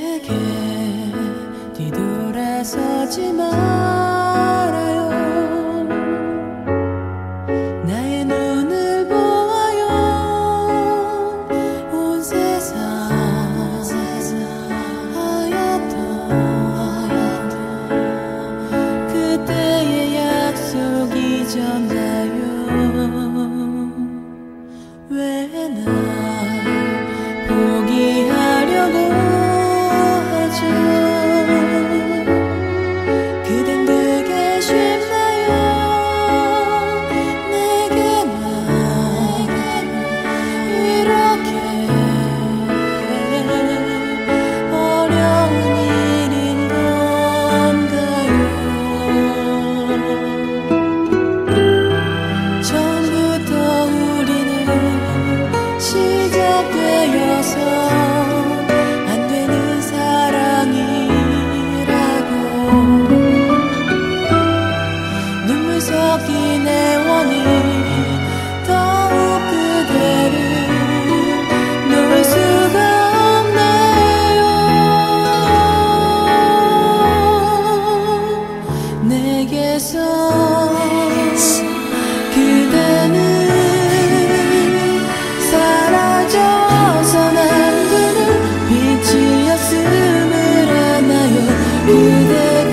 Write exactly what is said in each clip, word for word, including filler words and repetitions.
내게 뒤돌아서지 말아요. 나의 눈을 보아요. 온 세상 하얗던 그때의 약속 잊었나요? 왜 날 포기하려고 하죠? 그댄 그게 쉽나요? 내게만 이렇게 어려운 일인 건가요? 처음부터 우리는 시작되어서 안 되는 사랑이라고 눈물 섞인 애원이 더욱 그대를 놓을 수가 없네요. 내게서 그대는 사라져선 안 되는 빛이었음을 아나요? 그대가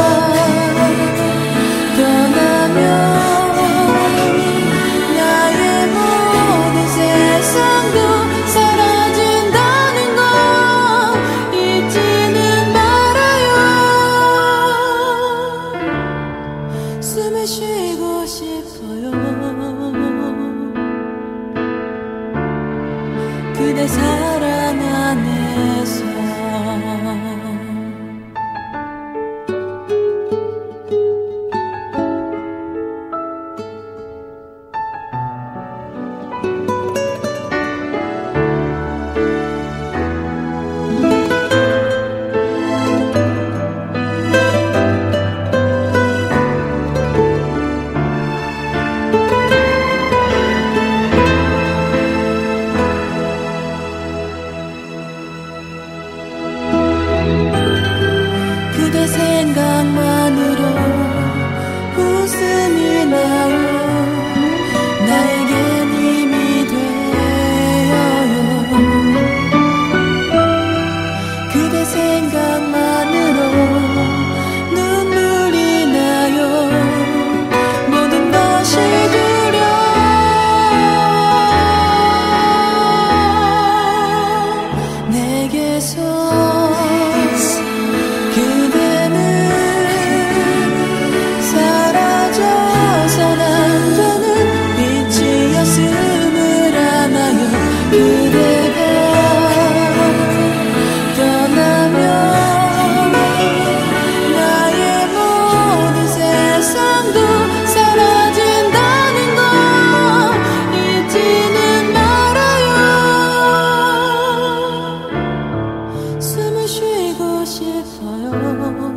떠나면 나의 모든 세상도 사라진다는 걸 잊지는 말아요. 숨을 쉬고 싶어요. 그대 사랑 안에서 그대 생각만으로 웃음이 나요. 나에겐 힘이 되어요. 그대 생각만으로 눈물이 나요. 모든 것이 두려워. 내게서 그대는 사라져선 안 되는 빛이었음을 아나요? 그대가 떠나면 나의 모든 세상도 사라진다는 걸 잊지는 말아요. 숨을 쉬고 싶어요.